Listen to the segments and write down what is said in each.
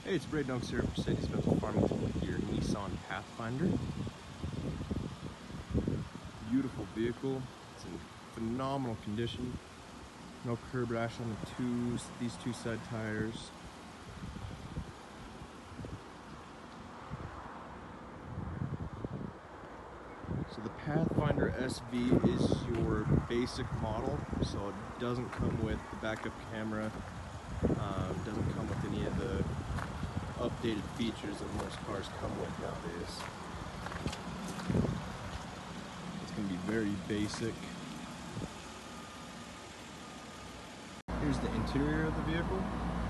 Hey, it's Brayden here for Benz Farmington with your Nissan Pathfinder. Beautiful vehicle. It's in phenomenal condition. No curb rash on these two side tires. So the Pathfinder SV is your basic model, so it doesn't come with the backup camera. Doesn't come with any of the updated features that most cars come with nowadays. It's going to be very basic. Here's the interior of the vehicle.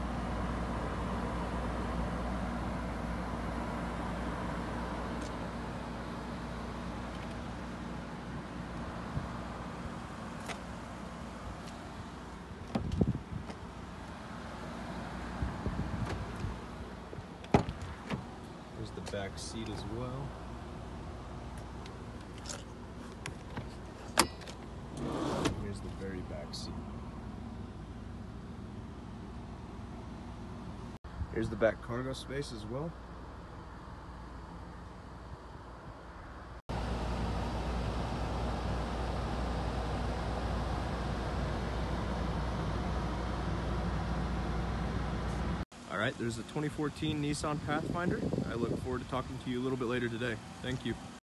Here's the back seat as well. Here's the very back seat. Here's the back cargo space as well. Alright, there's a 2014 Nissan Pathfinder. I look forward to talking to you a little bit later today. Thank you.